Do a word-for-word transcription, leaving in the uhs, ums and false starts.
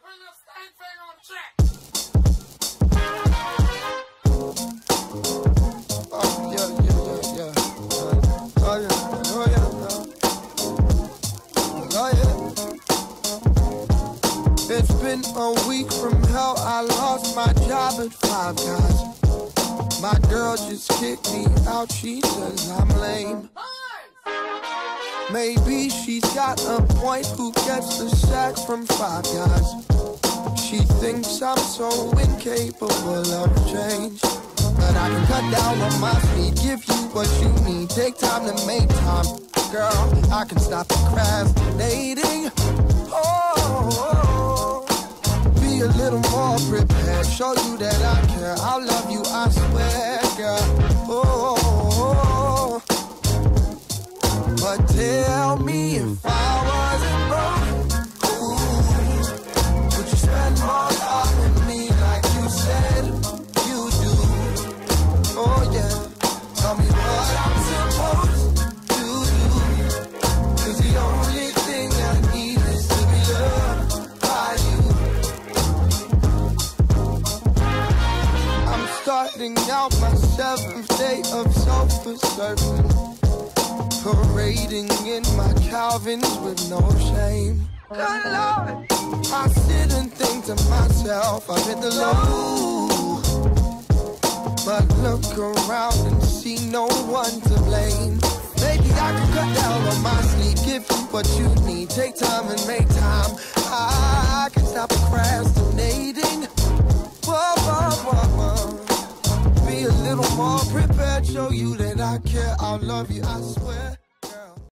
Oh, yeah, yeah, yeah, yeah. Oh, yeah, oh, yeah, oh, yeah. It's been a week from hell. I lost my job at Five Guys. My girl just kicked me out. She says I'm lame. Maybe she's got a point. Who gets the sack from Five Guys? She thinks I'm so incapable of change. But I can cut down on my speed, give you what you need. Take time to make time, girl. I can stop procrastinating. Oh, be a little more prepared. Show you that I care. I'll love you, I swear, girl. Oh, but tell me if I wasn't broke, would you spend more time with me like you said you do? Oh yeah, tell me what I'm supposed to do. Cause the only thing I need is to be loved by you. I'm starting out my seventh day of self-assertion, parading in my Calvins with no shame. Good Lord, I sit and think to myself, I'm in the low. But look around and see no one to blame. Maybe I can cut down on my sleep, give you what you need. Take time and make time. I can stop procrastinating. Whoa, whoa, whoa, whoa. Be a little more prepared, show you that I care. I'll love you, I swear.